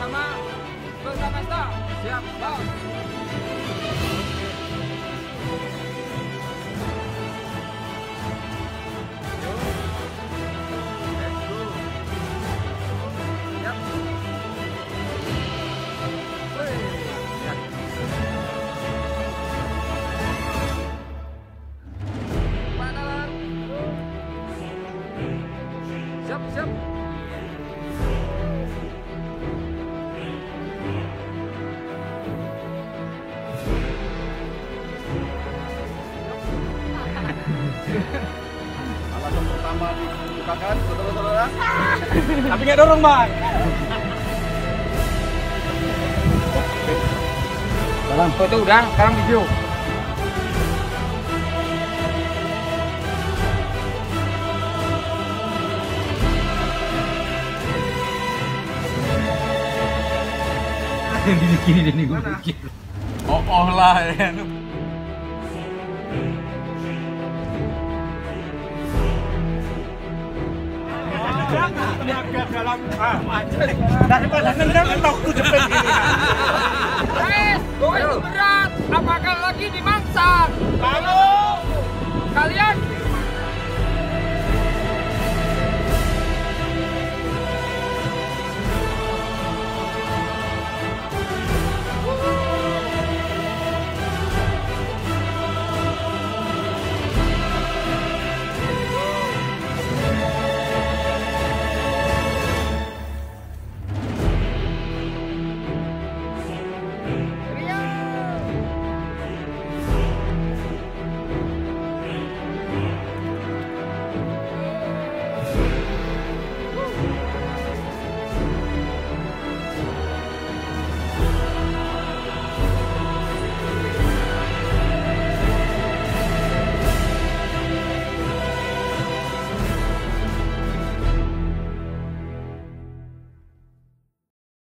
sama Bramasta. Siap, Bos. Siap, siap. Alasan pertama dibukakan, saudara-saudara. Tapi nggak dorong, Bang. Dalam foto udah, sekarang video. Di sini dan gue bikin. Oh lah ya. Tenaga dalam daripada nendang entok tuh jepit gini. Gue berat, apakah lagi dimangsang? Lalu Kalian